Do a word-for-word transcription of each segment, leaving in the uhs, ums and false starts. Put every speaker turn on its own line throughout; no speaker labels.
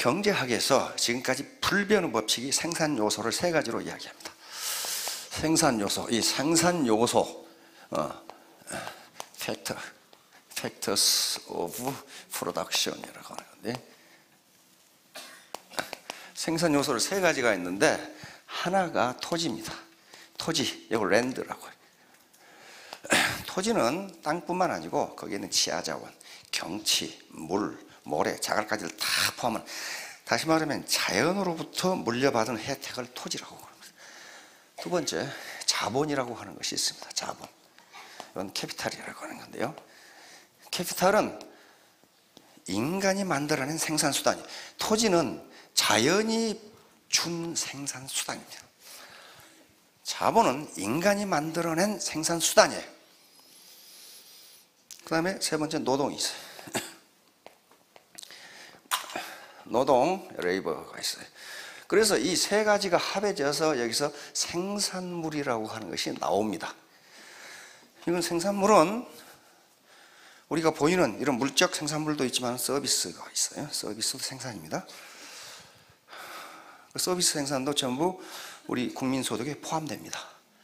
경제학에서 지금까지 불변의 법칙이 생산 요소를 세 가지로 이야기합니다. 생산 요소, 이 생산 요소, 어, 팩터, factors of production이라고 하는 건데, 생산 요소를 세 가지가 있는데 하나가 토지입니다. 토지, 이걸 랜드라고 해요. 토지는 땅뿐만 아니고 거기에 있는 지하자원, 경치, 물, 모래, 자갈까지를 다 포함한, 다시 말하면 자연으로부터 물려받은 혜택을 토지라고 합니다. 두 번째, 자본이라고 하는 것이 있습니다. 자본. 이건 캐피탈이라고 하는 건데요. 캐피탈은 인간이 만들어낸 생산수단이에요. 토지는 자연이 준 생산수단입니다. 자본은 인간이 만들어낸 생산수단이에요. 그 다음에 세 번째, 노동이 있어요. 노동, 레이버가 있어요. 그래서 이 세 가지가 합해져서 여기서 생산물이라고 하는 것이 나옵니다. 이건 생산물은 우리가 보이는 이런 물적 생산물도 있지만 서비스가 있어요. 서비스도 생산입니다. 그 서비스 생산도 전부 우리 국민소득에 포함됩니다.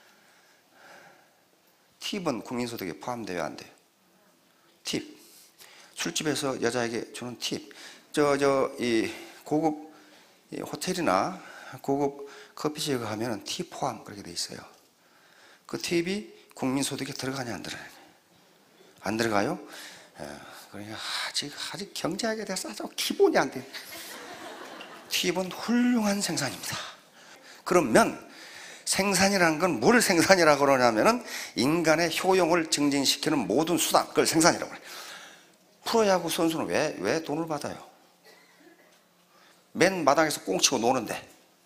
팁은 국민소득에 포함돼야 안 돼요. 팁. 술집에서 여자에게 주는 팁. 저, 저, 이 고급 이 호텔이나 고급 커피집에 가면 팁 포함 그렇게 돼 있어요. 그 팁이 국민소득에 들어가냐 안 들어가냐? 안 들어가요? 예, 그러니까 아직, 아직 경제학에 대해서 아주 기본이 안 돼. 팁은 훌륭한 생산입니다. 그러면 생산이라는 건 뭘 생산이라고 그러냐면은 인간의 효용을 증진시키는 모든 수단, 그걸 생산이라고 그래요. 프로야구 선수는 왜, 왜 돈을 받아요? 맨 마당에서 꽁치고 노는데,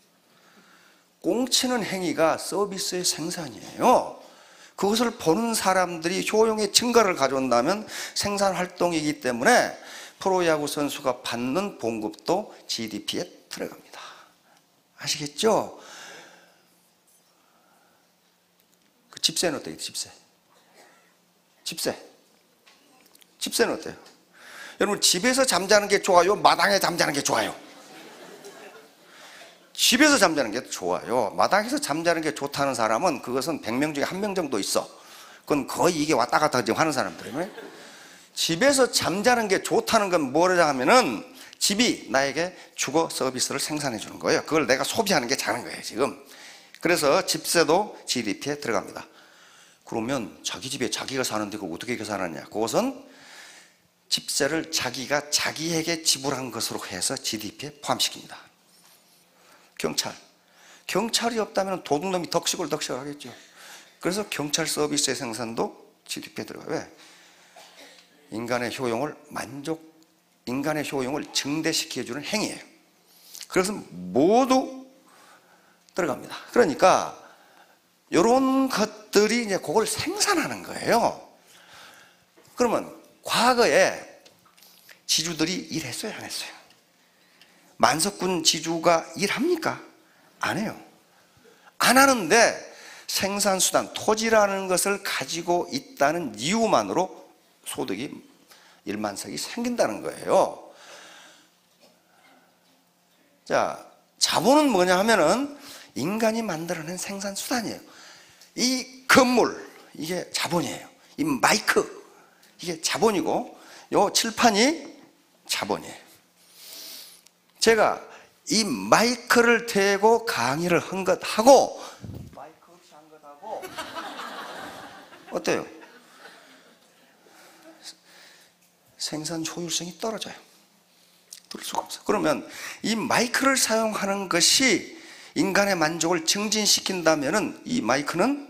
꽁치는 행위가 서비스의 생산이에요. 그것을 보는 사람들이 효용의 증가를 가져온다면 생산활동이기 때문에 프로야구 선수가 받는 봉급도 지디피에 들어갑니다. 아시겠죠? 그 집세는 어때요? 집세. 집세. 집세는 어때요? 여러분, 집에서 잠자는 게 좋아요? 마당에 잠자는 게 좋아요? 집에서 잠자는 게 좋아요. 마당에서 잠자는 게 좋다는 사람은 그것은 백 명 중에 한 명 정도 있어. 그건 거의 이게 왔다 갔다 하는 사람들이에요. 집에서 잠자는 게 좋다는 건 뭐냐 하면은 집이 나에게 주거 서비스를 생산해 주는 거예요. 그걸 내가 소비하는 게 작은 거예요, 지금. 그래서 집세도 지디피에 들어갑니다. 그러면 자기 집에 자기가 사는데 그거 어떻게 계산하냐? 그것은 집세를 자기가 자기에게 지불한 것으로 해서 지디피에 포함시킵니다. 경찰. 경찰이 없다면 도둑놈이 덕식을 덕식을 하겠죠. 그래서 경찰 서비스의 생산도 지디피에 들어가요. 왜? 인간의 효용을 만족, 인간의 효용을 증대시켜주는 행위예요. 그래서 모두 들어갑니다. 그러니까 이런 것들이 이제 그걸 생산하는 거예요. 그러면 과거에 지주들이 일했어요, 안 했어요? 만석군 지주가 일합니까? 안 해요. 안 하는데 생산수단, 토지라는 것을 가지고 있다는 이유만으로 소득이 일만석이 생긴다는 거예요. 자, 자본은 뭐냐 하면은 인간이 만들어낸 생산수단이에요. 이 건물, 이게 자본이에요. 이 마이크, 이게 자본이고, 요 칠판이 자본이에요. 제가 이 마이크를 대고 강의를 한 것하고 마이크 없이 한 것하고 어때요? 생산 효율성이 떨어져요. 들을 수가 없어요. 그러면 이 마이크를 사용하는 것이 인간의 만족을 증진시킨다면은 이 마이크는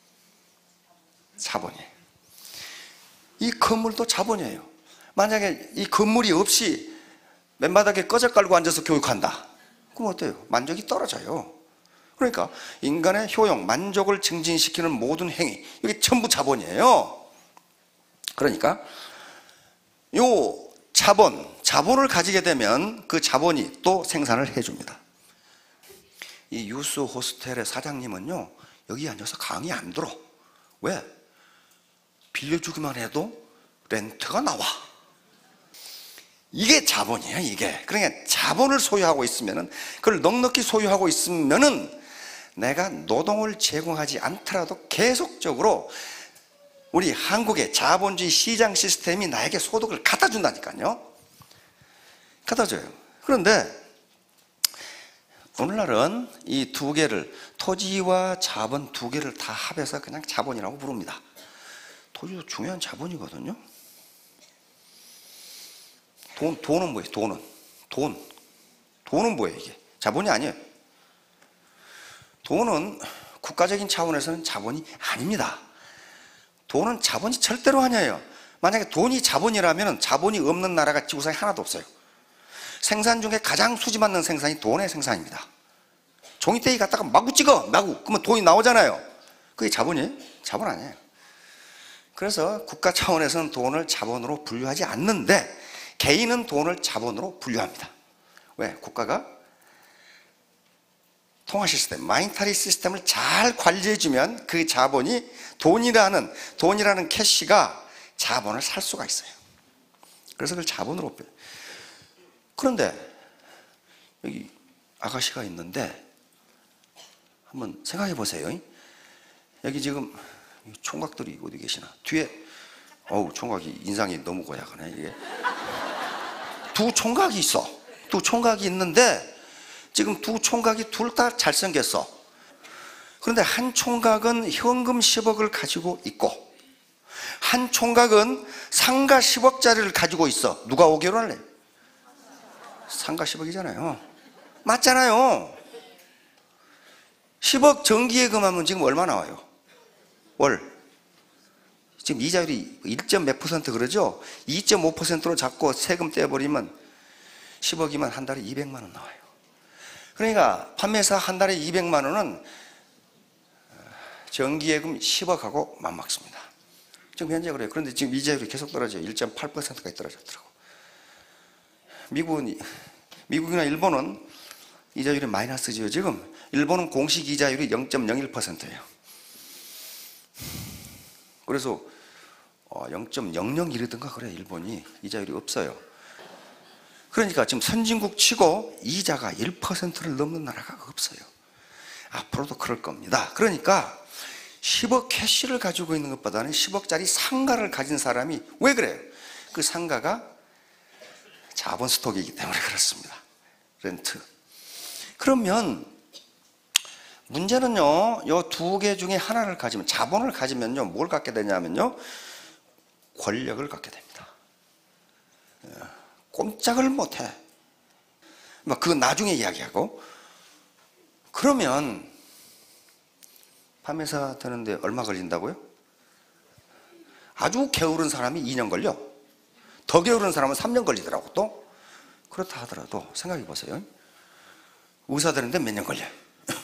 자본이에요. 이 건물도 자본이에요. 만약에 이 건물이 없이 맨바닥에 꺼져 깔고 앉아서 교육한다. 그럼 어때요? 만족이 떨어져요. 그러니까 인간의 효용, 만족을 증진시키는 모든 행위, 이게 전부 자본이에요. 그러니까 요 자본, 자본을 가지게 되면 그 자본이 또 생산을 해줍니다. 이 유스 호스텔의 사장님은요, 여기 앉아서 강의 안 들어. 왜? 빌려주기만 해도 렌트가 나와. 이게 자본이에요, 이게. 그러니까 자본을 소유하고 있으면은, 그걸 넉넉히 소유하고 있으면은 내가 노동을 제공하지 않더라도 계속적으로 우리 한국의 자본주의 시장 시스템이 나에게 소득을 갖다 준다니까요. 갖다 줘요. 그런데 오늘날은 이 두 개를, 토지와 자본 두 개를 다 합해서 그냥 자본이라고 부릅니다. 토지도 중요한 자본이거든요. 돈, 돈은 뭐예요? 돈은 돈 돈은 뭐예요? 이게 자본이 아니에요. 돈은 국가적인 차원에서는 자본이 아닙니다. 돈은 자본이 절대로 아니에요. 만약에 돈이 자본이라면 자본이 없는 나라가 지구상에 하나도 없어요. 생산 중에 가장 수지맞는 생산이 돈의 생산입니다. 종이떼기 갖다가 마구 찍어, 마구. 그러면 돈이 나오잖아요. 그게 자본이에요? 자본 아니에요. 그래서 국가 차원에서는 돈을 자본으로 분류하지 않는데 개인은 돈을 자본으로 분류합니다. 왜? 국가가 통화 시스템, 마니터리 시스템을 잘 관리해주면 그 자본이 돈이라는, 돈이라는 캐시가 자본을 살 수가 있어요. 그래서 그걸 자본으로 표 그런데 여기 아가씨가 있는데 한번 생각해 보세요. 여기 지금 총각들이 어디 계시나? 뒤에, 어우, 총각이 인상이 너무 고약하네, 이게. 두 총각이 있어. 두 총각이 있는데 지금 두 총각이 둘 다 잘생겼어. 그런데 한 총각은 현금 십억을 가지고 있고 한 총각은 상가 십억짜리를 가지고 있어. 누가 오 개월 할래? 상가 십억이잖아요. 맞잖아요. 십억 정기예금하면 지금 얼마 나와요? 월. 지금 이자율이 일 점 몇 퍼센트 그러죠? 이 점 오 퍼센트로 잡고 세금 떼버리면 십억이면 한 달에 이백만 원 나와요. 그러니까 판매사 한 달에 이백만 원은 정기예금 십억하고 맞먹습니다. 지금 현재 그래요. 그런데 지금 이자율이 계속 떨어져요. 일 점 팔 퍼센트까지 떨어졌더라고. 미국은, 미국이나 일본은 이자율이 마이너스죠. 지금 일본은 공식 이자율이 영 점 영일 퍼센트예요. 그래서 영 점 영영일이든가 그래. 일본이 이자율이 없어요. 그러니까 지금 선진국 치고 이자가 일 퍼센트를 넘는 나라가 없어요. 앞으로도 그럴 겁니다. 그러니까 십억 캐시를 가지고 있는 것보다는 십억짜리 상가를 가진 사람이 왜 그래요? 그 상가가 자본 스톡이기 때문에 그렇습니다. 렌트. 그러면 문제는요, 이 두 개 중에 하나를 가지면, 자본을 가지면요, 뭘 갖게 되냐면요, 권력을 갖게 됩니다. 꼼짝을 못해. 그건 나중에 이야기하고. 그러면 판매사 되는데 얼마 걸린다고요? 아주 게으른 사람이 이 년 걸려. 더 게으른 사람은 삼 년 걸리더라고. 또 그렇다 하더라도 생각해 보세요. 의사 되는데 몇 년 걸려요?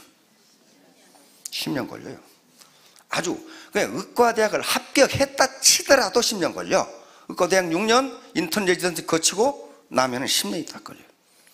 십 년 걸려요. 아주 그냥 의과대학을 합격했다 치더라도 십 년 걸려. 의과대학 육 년 인턴 레지던트 거치고 나면은 십 년이 딱 걸려요.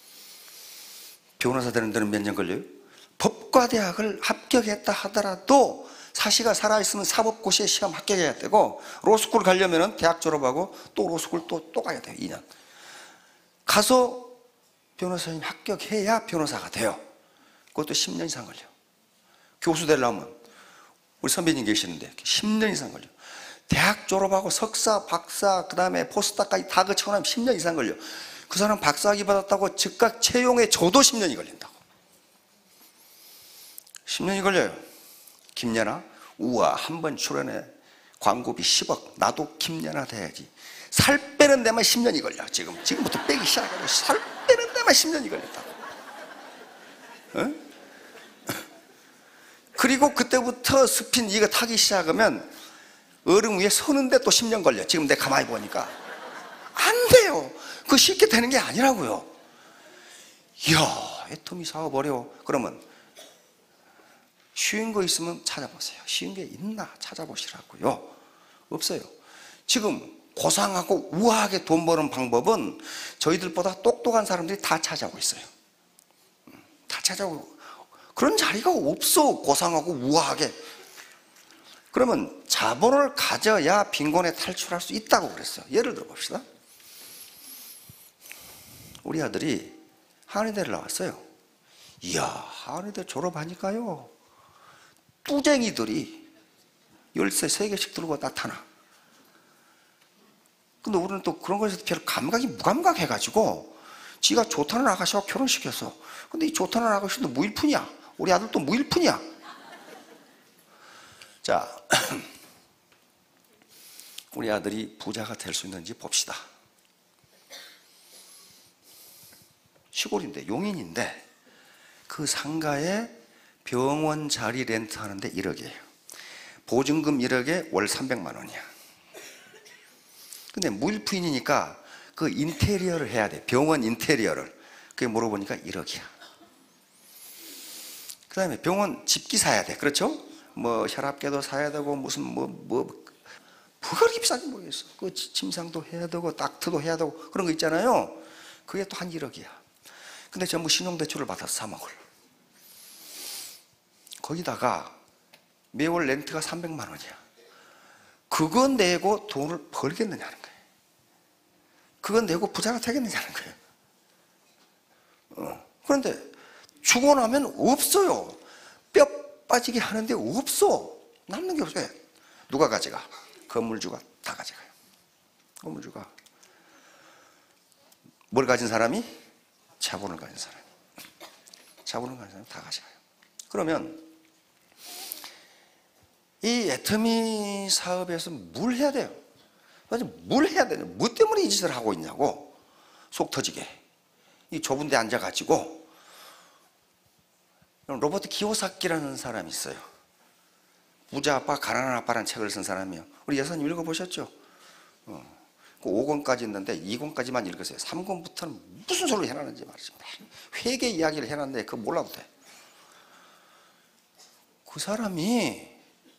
변호사 되는 데는 몇 년 걸려요? 법과대학을 합격했다 하더라도 사시가 살아있으면 사법고시에 시험 합격해야 되고, 로스쿨 가려면 대학 졸업하고 또 로스쿨 또, 또 가야 돼요. 이 년 가서 변호사님 합격해야 변호사가 돼요. 그것도 십 년 이상 걸려. 교수 되려면, 우리 선배님 계시는데 십 년 이상 걸려. 대학 졸업하고 석사, 박사, 그 다음에 포스닥까지 다 거치고 나면 십 년 이상 걸려. 그 사람 박사학위 받았다고 즉각 채용에 줘도 십 년이 걸린다고. 십 년이 걸려요. 김연아, 우와, 한 번 출연해 광고비 십억. 나도 김연아 돼야지. 살 빼는 데만 십 년이 걸려. 지금 지금부터 빼기 시작해서 살 빼는 데만 십 년이 걸린다고. 어? 그리고 그때부터 스핀 이거 타기 시작하면 얼음 위에 서는데 또 십 년 걸려. 지금 내가 가만히 보니까 안 돼요. 그거 쉽게 되는 게 아니라고요. 이야, 애터미 사업 어려워. 그러면 쉬운 거 있으면 찾아보세요. 쉬운 게 있나 찾아보시라고요. 없어요. 지금 고상하고 우아하게 돈 버는 방법은 저희들보다 똑똑한 사람들이 다 찾아오고 있어요. 다 찾아오고. 그런 자리가 없어. 고상하고 우아하게. 그러면 자본을 가져야 빈곤에 탈출할 수 있다고 그랬어요. 예를 들어 봅시다. 우리 아들이 한의대를 나왔어요. 이야, 한의대 졸업하니까요, 뚜쟁이들이 열쇠 세 개씩 들고 나타나. 근데 우리는 또 그런 것에서 별로 감각이 무감각해가지고 지가 좋다는 아가씨와 결혼시켰어. 근데 이 좋다는 아가씨도 무일푼이야. 우리 아들도 무일푼이야. 자, 우리 아들이 부자가 될 수 있는지 봅시다. 시골인데, 용인인데 그 상가에 병원 자리 렌트하는데 일억이에요. 보증금 일억에 월 삼백만 원이야. 근데 무일푼이니까 그 인테리어를 해야 돼. 병원 인테리어를. 그게 물어보니까 일억이야. 그 다음에 병원 집기 사야 돼. 그렇죠? 뭐 혈압계도 사야 되고 무슨 뭐 뭐 뭐가 그렇게 비싼지 모르겠어. 그 침상도 해야 되고 닥트도 해야 되고 그런 거 있잖아요. 그게 또 한 일억이야. 근데 전부 신용대출을 받아서 삼억을. 거기다가 매월 렌트가 삼백만 원이야. 그거 내고 돈을 벌겠느냐는 거예요. 그거 내고 부자가 되겠느냐는 거예요. 어. 그런데 주고 나면 없어요. 뼈 빠지게 하는데 없어. 남는 게 없어요. 누가 가져가? 건물주가 다 가져가요. 건물주가. 뭘 가진 사람이? 자본을 가진 사람이. 자본을 가진 사람이 다 가져가요. 그러면 이 애터미 사업에서 뭘 해야 돼요? 뭘 해야 되냐? 뭐 때문에 이 짓을 하고 있냐고. 속 터지게. 이 좁은 데 앉아가지고. 로버트 키오사키라는 사람이 있어요. 부자 아빠, 가난한 아빠라는 책을 쓴 사람이에요. 우리 여사님 읽어보셨죠? 어. 그 오 권까지 있는데 이 권까지만 읽으세요. 삼 권부터는 무슨 소리를 해놨는지 말이지. 회계 이야기를 해놨는데 그거 몰라도 돼. 그 사람이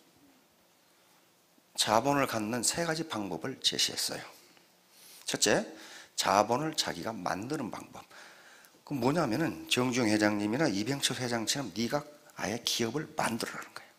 자본을 갖는 세 가지 방법을 제시했어요. 첫째, 자본을 자기가 만드는 방법. 그 뭐냐면은 정주영 회장님이나 이병철 회장처럼 네가 아예 기업을 만들어라는 거예요.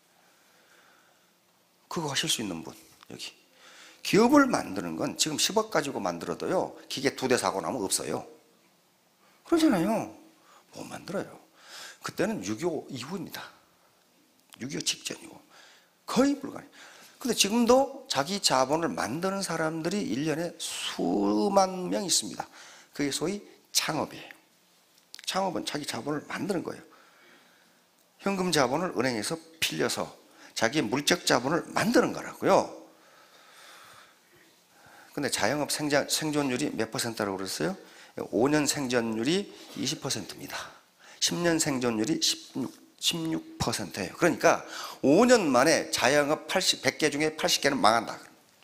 그거 하실 수 있는 분 여기. 기업을 만드는 건 지금 십억 가지고 만들어도요, 기계 두 대 사고 나면 없어요. 그러잖아요. 못 만들어요. 그때는 육이오 이후입니다. 육이오 직전이고 거의 불가능해요. 근데 지금도 자기 자본을 만드는 사람들이 일 년에 수만 명 있습니다. 그게 소위 창업이에요. 창업은 자기 자본을 만드는 거예요. 현금 자본을 은행에서 빌려서 자기의 물적 자본을 만드는 거라고요. 근데 자영업 생자, 생존율이 몇 퍼센트라고 그랬어요? 오 년 생존율이 이십 퍼센트입니다. 십 년 생존율이 십육, 십육 퍼센트예요. 그러니까 오 년 만에 자영업 팔십, 백 개 중에 팔십 개는 망한다.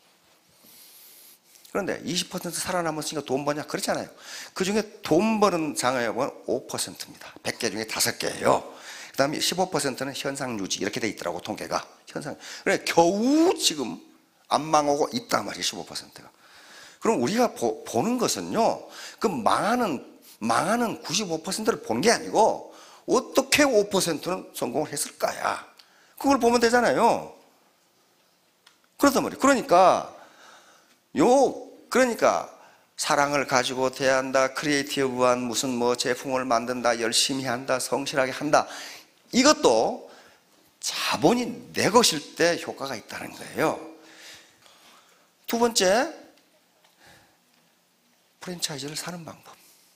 그런데 이십 퍼센트 살아남았으니까 돈 버냐? 그렇잖아요. 그 중에 돈 버는 장업은 오 퍼센트입니다. 백 개 중에 다섯 개예요. 그 다음에 십오 퍼센트는 현상 유지 이렇게 돼 있더라고, 통계가. 현상. 그래 겨우 지금 안 망하고 있단 말이에요. 십오 퍼센트가. 그럼 우리가 보, 보는 것은요, 그 망하는 망하는 구십오 퍼센트를 본 게 아니고 어떻게 오 퍼센트는 성공을 했을까야. 그걸 보면 되잖아요. 그렇단 말이에요. 그러니까 요 그러니까 사랑을 가지고 대한다, 크리에이티브한 무슨 뭐 제품을 만든다, 열심히 한다, 성실하게 한다. 이것도 자본이 내 것일 때 효과가 있다는 거예요. 두 번째, 프랜차이즈를 사는 방법.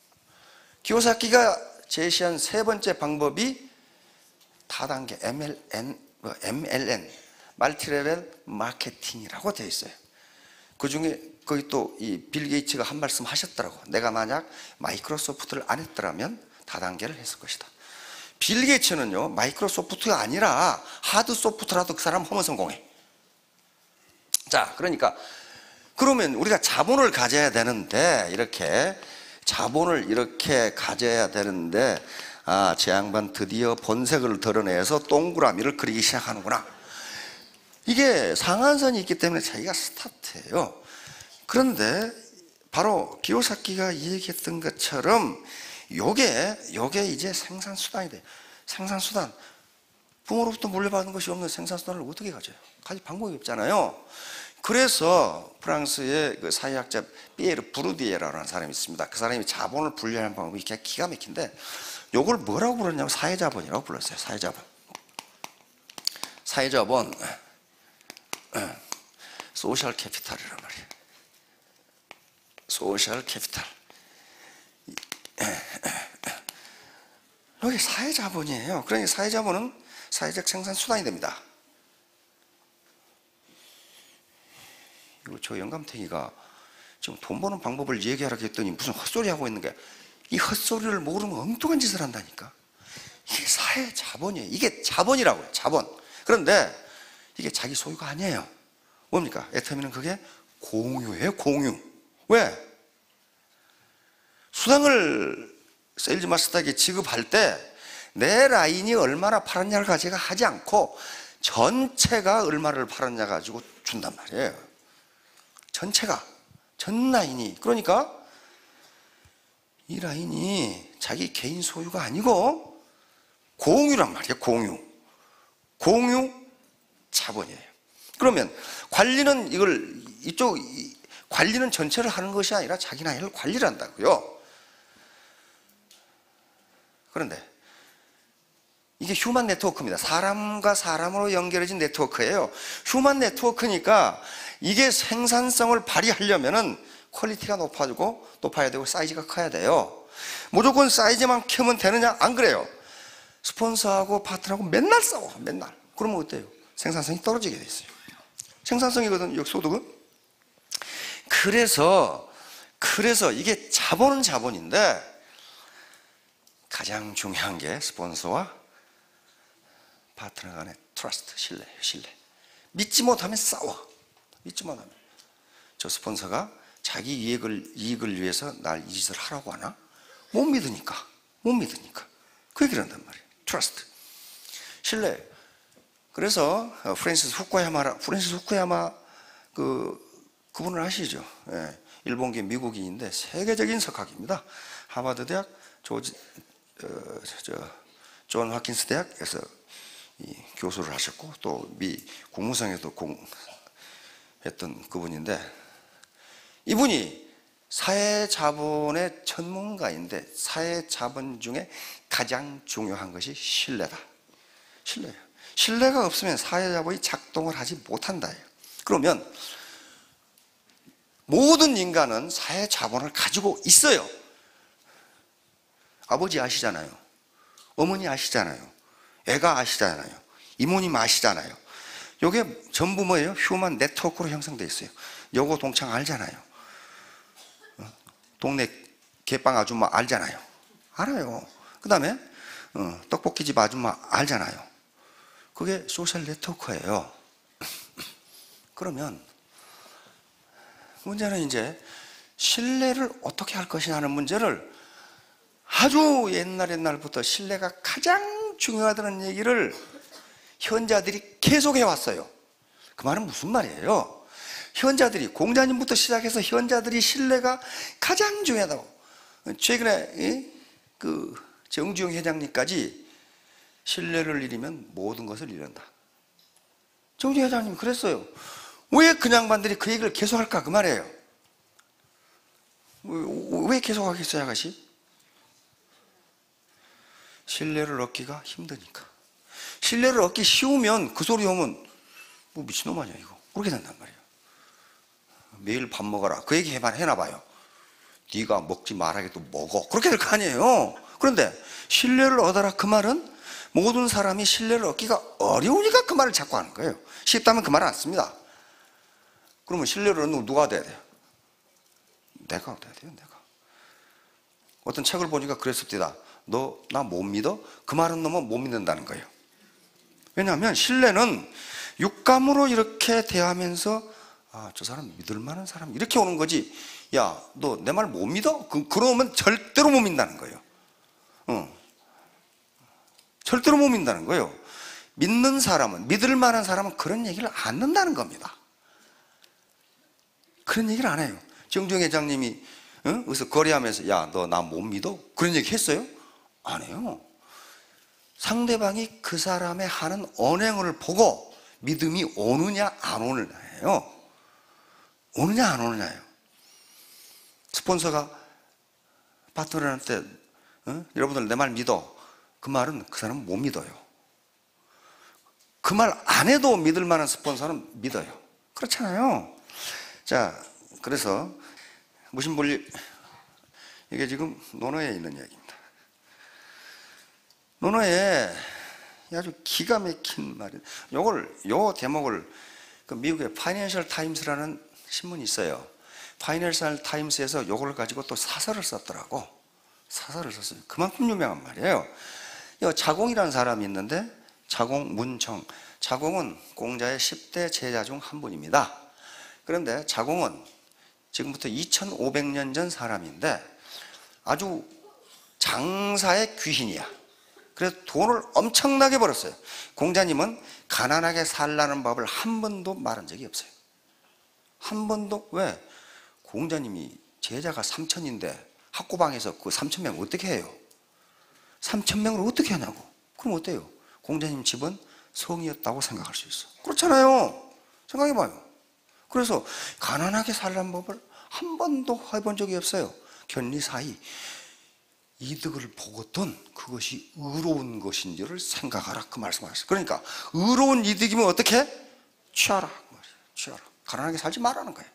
키오사키가 제시한 세 번째 방법이 다단계 엠엘엔, 엠엘엔, 멀티레벨 마케팅이라고 되어 있어요. 그 중에 거기 또 이 빌 게이츠가 한 말씀 하셨더라고. 내가 만약 마이크로소프트를 안 했더라면 다단계를 했을 것이다. 빌 게이츠는요, 마이크로소프트가 아니라 하드 소프트라도 그 사람 하면 성공해. 자, 그러니까 그러면 우리가 자본을 가져야 되는데, 이렇게 자본을 이렇게 가져야 되는데, 아, 제 양반 드디어 본색을 드러내서 동그라미를 그리기 시작하는구나. 이게 상한선이 있기 때문에 자기가 스타트예요. 그런데 바로 기요사키가 얘기했던 것처럼 요게 요게 이제 생산수단이 돼요. 생산수단. 부모로부터 물려받은 것이 없는 생산수단을 어떻게 가져요? 가질 방법이 없잖아요. 그래서 프랑스의 그 사회학자 피에르 부르디에라는 사람이 있습니다. 그 사람이 자본을 분류하는 방법이 기가 막힌데 요걸 뭐라고 불렀냐면 사회자본이라고 불렀어요. 사회자본. 사회자본, 소셜 캐피탈이란 말이에요. 소셜 캐피탈. 여기 사회자본이에요. 그러니 사회자본은 사회적 생산 수단이 됩니다. 저 영감탱이가 지금 돈 버는 방법을 얘기하라고 했더니 무슨 헛소리 하고 있는 거야. 이 헛소리를 모르면 엉뚱한 짓을 한다니까. 이게 사회 자본이에요. 이게 자본이라고요. 자본. 그런데 이게 자기 소유가 아니에요. 뭡니까? 애터미는 그게 공유예요. 공유. 왜? 수당을 세일즈 마스터에게 지급할 때 내 라인이 얼마나 팔았냐를 가지고 하지 않고 전체가 얼마를 팔았냐 가지고 준단 말이에요. 전체가, 전 라인이. 그러니까 이 라인이 자기 개인 소유가 아니고 공유란 말이에요. 공유. 공유 자본이에요. 그러면 관리는 이걸 이쪽 관리는 전체를 하는 것이 아니라 자기 라인을 관리를 한다고요. 그런데 이게 휴먼 네트워크입니다. 사람과 사람으로 연결해진 네트워크예요. 휴먼 네트워크니까 이게 생산성을 발휘하려면은 퀄리티가 높아지고 높아야 되고 사이즈가 커야 돼요. 무조건 사이즈만 크면 되느냐? 안 그래요. 스폰서하고 파트너하고 맨날 싸워. 맨날. 그러면 어때요? 생산성이 떨어지게 돼 있어요. 생산성이거든, 여기 소득은. 그래서 그래서 이게 자본은 자본인데 가장 중요한 게 스폰서와 파트너 간의 트러스트, 신뢰예요. 신뢰. 믿지 못하면 싸워. 믿지 못하면. 저 스폰서가 자기 이익을, 이익을 위해서 날 이 짓을 하라고 하나? 못 믿으니까. 못 믿으니까. 그 얘기를 한단 말이에요. 트러스트. 신뢰. 그래서 프랜시스 후쿠야마, 프랜시스 후쿠야마 그, 그분을 아시죠? 예. 일본계 미국인인데 세계적인 석학입니다. 하버드 대학, 조지, 어, 저, 존 홉킨스 대학에서 이 교수를 하셨고 또 미 국무성에도 공했던 그분인데 이분이 사회자본의 전문가인데 사회자본 중에 가장 중요한 것이 신뢰다. 신뢰예요. 신뢰가 없으면 사회자본이 작동을 하지 못한다. 그러면 모든 인간은 사회자본을 가지고 있어요. 아버지 아시잖아요. 어머니 아시잖아요. 애가 아시잖아요. 이모님 아시잖아요. 이게 전부 뭐예요? 휴먼 네트워크로 형성되어 있어요. 여고 동창 알잖아요. 동네 개빵 아줌마 알잖아요. 알아요. 그 다음에 어, 떡볶이집 아줌마 알잖아요. 그게 소셜 네트워크예요. 그러면 문제는 이제 신뢰를 어떻게 할 것이냐 하는 문제를 아주 옛날 옛날부터 신뢰가 가장 중요하다는 얘기를 현자들이 계속 해왔어요. 그 말은 무슨 말이에요? 현자들이, 공자님부터 시작해서 현자들이 신뢰가 가장 중요하다고. 최근에 그 정주영 회장님까지 신뢰를 잃으면 모든 것을 잃는다. 정주영 회장님 그랬어요. 왜 그냥 반들이 그 얘기를 계속 할까? 그 말이에요. 왜 계속 하겠어요, 아가씨? 신뢰를 얻기가 힘드니까. 신뢰를 얻기 쉬우면 그 소리 오면 뭐 미친놈 아니야 이거. 그렇게 된단 말이에요. 매일 밥 먹어라. 그 얘기 해봐, 해놔봐요. 네가 먹지 말아도 먹어. 그렇게 될 거 아니에요. 그런데 신뢰를 얻어라 그 말은 모든 사람이 신뢰를 얻기가 어려우니까 그 말을 자꾸 하는 거예요. 쉽다면 그 말은 안 씁니다. 그러면 신뢰를 얻는 누가 돼야 돼요? 내가 얻어야 돼요. 내가. 어떤 책을 보니까 그랬습니다. 너 나 못 믿어? 그 말은 너무 못 믿는다는 거예요. 왜냐하면 신뢰는 육감으로 이렇게 대하면서 아, 저 사람 믿을 만한 사람 이렇게 오는 거지. 야, 너 내 말 못 믿어? 그, 그러면 절대로 못 믿는다는 거예요. 어. 절대로 못 믿는다는 거예요. 믿는 사람은, 믿을 만한 사람은 그런 얘기를 안 한다는 겁니다. 그런 얘기를 안 해요. 정주영 회장님이 어? 그래서 거래하면서 야, 너 나 못 믿어? 그런 얘기 했어요? 안 해요. 상대방이 그 사람의 하는 언행을 보고 믿음이 오느냐 안 오느냐예요. 오느냐 안 오느냐예요. 스폰서가 파트너한테 어? 여러분들 내 말 믿어. 그 말은 그 사람은 못 믿어요. 그 말 안 해도 믿을 만한 스폰서는 믿어요. 그렇잖아요. 자, 그래서 무신분리, 이게 지금 논어에 있는 이야기입니다. 논어에 아주 기가 막힌 말이에요. 요걸, 요 대목을 그 미국의 파이낸셜 타임스라는 신문이 있어요. 파이낸셜 타임스에서 요걸 가지고 또 사설을 썼더라고. 사설을 썼어요. 그만큼 유명한 말이에요. 이 자공이라는 사람이 있는데, 자공 문청. 자공은 공자의 십 대 제자 중 한 분입니다. 그런데 자공은 지금부터 이천오백 년 전 사람인데 아주 장사의 귀신이야. 그래서 돈을 엄청나게 벌었어요. 공자님은 가난하게 살라는 법을 한 번도 말한 적이 없어요. 한 번도. 왜? 공자님이 제자가 삼천인데 학고방에서 그 삼천 명 어떻게 해요? 삼천 명을 어떻게 하냐고. 그럼 어때요? 공자님 집은 성이었다고 생각할 수 있어. 그렇잖아요. 생각해봐요. 그래서 가난하게 살라는 법을 한 번도 해본 적이 없어요. 견리사이 이득을 보거든 그것이 의로운 것인지를 생각하라, 그 말씀하셨어요. 그러니까 의로운 이득이면 어떻게? 취하라, 취하라. 가난하게 살지 말라는 거예요.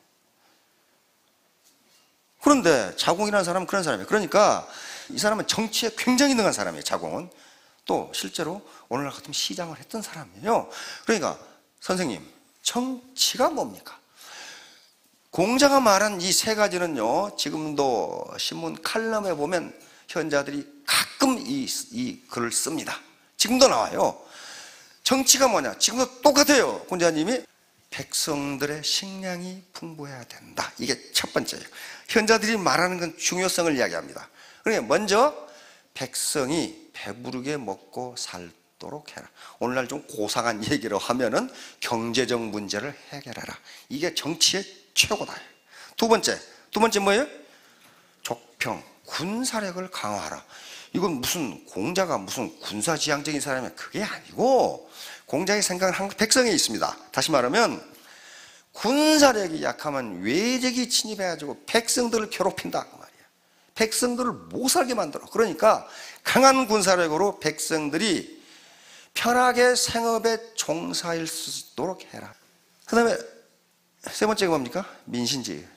그런데 자공이라는 사람은 그런 사람이에요. 그러니까 이 사람은 정치에 굉장히 능한 사람이에요. 자공은 또 실제로 오늘날 같으면 시장을 했던 사람이에요. 그러니까 선생님, 정치가 뭡니까? 공자가 말한 이 세 가지는요, 지금도 신문 칼럼에 보면 현자들이 가끔 이, 이 글을 씁니다. 지금도 나와요. 정치가 뭐냐? 지금도 똑같아요. 공자님이 백성들의 식량이 풍부해야 된다. 이게 첫 번째예요. 현자들이 말하는 건 중요성을 이야기합니다. 그러니까 먼저 백성이 배부르게 먹고 살도록 해라. 오늘날 좀 고상한 얘기로 하면은 경제적 문제를 해결하라. 이게 정치의 최고다. 두 번째, 두 번째 뭐예요? 족평, 군사력을 강화하라. 이건 무슨 공자가 무슨 군사지향적인 사람이야? 그게 아니고 공자의 생각은 항상 백성에 있습니다. 다시 말하면 군사력이 약하면 외적이 침입해가지고 백성들을 괴롭힌다 그 말이야. 백성들을 못 살게 만들어. 그러니까 강한 군사력으로 백성들이 편하게 생업에 종사할 수 있도록 해라. 그 다음에 세 번째가 뭡니까? 민신지.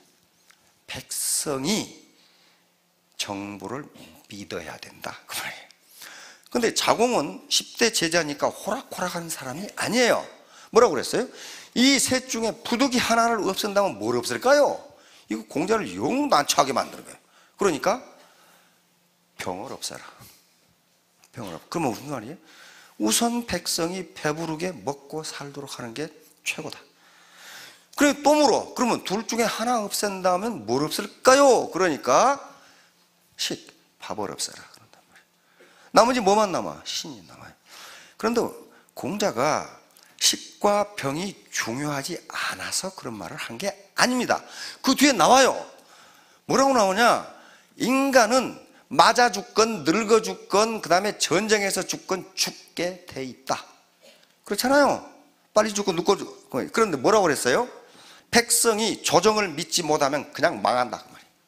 백성이 정부를 믿어야 된다 그 말이에요. 근데 자공은 십 대 제자니까 호락호락한 사람이 아니에요. 뭐라고 그랬어요? 이 셋 중에 부득이 하나를 없앤다면 뭘 없앨까요? 이거 공자를 영 난처하게 만드는 거예요. 그러니까 병을 없애라. 병을 없. 그러면 무슨 말이에요? 우선 백성이 배부르게 먹고 살도록 하는 게 최고다. 그래 또 물어. 그러면 둘 중에 하나 없앤다면 뭘 없앨까요? 그러니까 식, 밥을 없애라. 그런단 말이에요. 나머지 뭐만 남아? 신이 남아요. 그런데 공자가 식과 병이 중요하지 않아서 그런 말을 한 게 아닙니다. 그 뒤에 나와요. 뭐라고 나오냐? 인간은 맞아 죽건 늙어 죽건 그 다음에 전쟁에서 죽건 죽게 돼 있다. 그렇잖아요. 빨리 죽고 늙고 죽고. 그런데 뭐라고 그랬어요? 백성이 조정을 믿지 못하면 그냥 망한다 그 말이에요.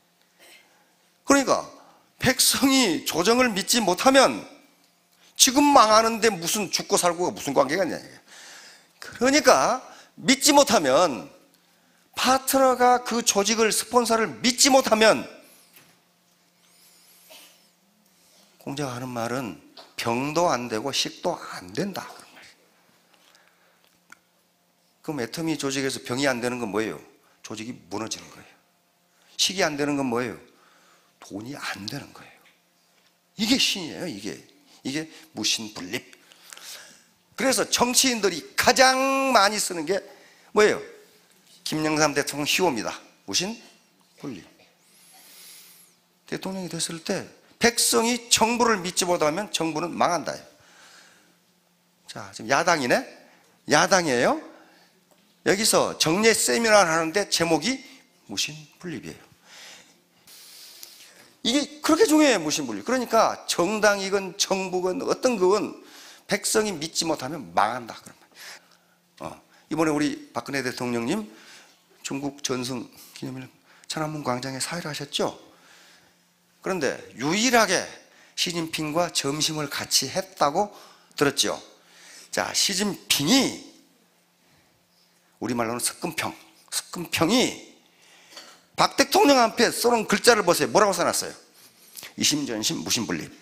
그러니까 백성이 조정을 믿지 못하면 지금 망하는데 무슨 죽고 살고가 무슨 관계가 있냐. 그러니까 믿지 못하면, 파트너가 그 조직을, 스폰서를 믿지 못하면 공자가 하는 말은 병도 안 되고 식도 안 된다 그런 말이에요. 그럼 애터미 조직에서 병이 안 되는 건 뭐예요? 조직이 무너지는 거예요. 식이 안 되는 건 뭐예요? 돈이 안 되는 거예요. 이게 신이에요. 이게 이게 무신분립. 그래서 정치인들이 가장 많이 쓰는 게 뭐예요? 김영삼 대통령 희호입니다. 무신분립. 대통령이 됐을 때 백성이 정부를 믿지 못하면 정부는 망한다. 자, 지금 야당이네? 야당이에요. 여기서 정례 세미나를 하는데 제목이 무신분립이에요. 이게 그렇게 중요해요, 무신분립. 그러니까 정당이건 정부건 어떤 그건 백성이 믿지 못하면 망한다. 그런 말. 어, 이번에 우리 박근혜 대통령님 중국 전승 기념일 천안문 광장에 사회를 하셨죠. 그런데 유일하게 시진핑과 점심을 같이 했다고 들었죠. 자, 시진핑이 우리말로는 석금평, 석금평이 박 대통령 앞에 써놓은 글자를 보세요. 뭐라고 써놨어요? 이심전심 무심분립.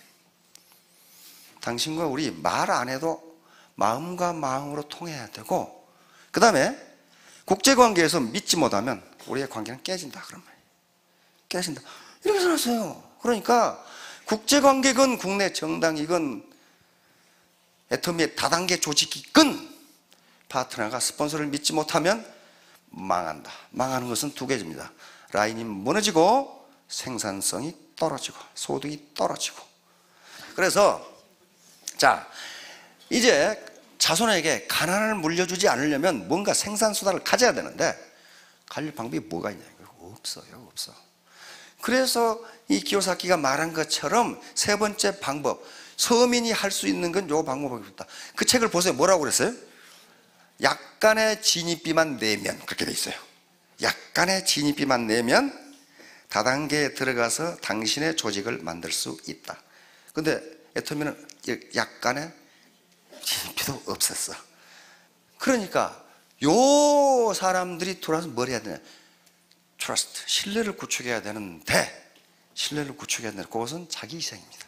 당신과 우리 말 안 해도 마음과 마음으로 통해야 되고, 그 다음에 국제관계에서 믿지 못하면 우리의 관계는 깨진다. 그런 말이에요. 깨진다. 이렇게 써놨어요. 그러니까 국제관계건 국내 정당이건 애터미의 다단계 조직이건 파트너가 스폰서를 믿지 못하면 망한다. 망하는 것은 두 가지입니다. 라인이 무너지고 생산성이 떨어지고 소득이 떨어지고. 그래서 자, 이제 자손에게 가난을 물려주지 않으려면 뭔가 생산수단을 가져야 되는데 가질 방법이 뭐가 있냐? 없어요. 없어. 그래서 이 기요사키가 말한 것처럼 세 번째 방법, 서민이 할 수 있는 건 요 방법밖에 없다. 그 책을 보세요. 뭐라고 그랬어요? 약간의 진입비만 내면, 그렇게 돼 있어요. 약간의 진입비만 내면 다단계에 들어가서 당신의 조직을 만들 수 있다. 근데 애터미는 약간의 진입비도 없었어. 그러니까 요 사람들이 들어와서 뭘 해야 되냐? 트러스트, 신뢰를 구축해야 되는데, 신뢰를 구축해야 되는데 그것은 자기 희생입니다.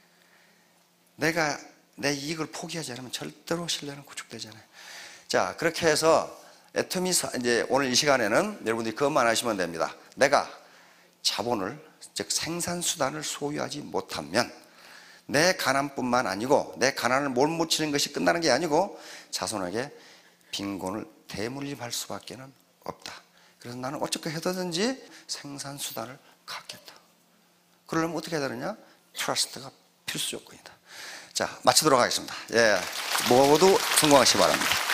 내가 내 이익을 포기하지 않으면 절대로 신뢰는 구축되지 않아요. 자, 그렇게 해서 애터미 이제 오늘 이 시간에는 여러분들이 그것만 하시면 됩니다. 내가 자본을, 즉 생산수단을 소유하지 못하면 내 가난뿐만 아니고, 내 가난을 몰아붙이는 것이 끝나는 게 아니고 자손에게 빈곤을 대물림할 수밖에 없다. 그래서 나는 어떻게 해서든지 생산수단을 갖겠다. 그러려면 어떻게 해야 되느냐? 트러스트가 필수 조건이다. 자, 마치도록 하겠습니다. 예, 모두 성공하시기 바랍니다.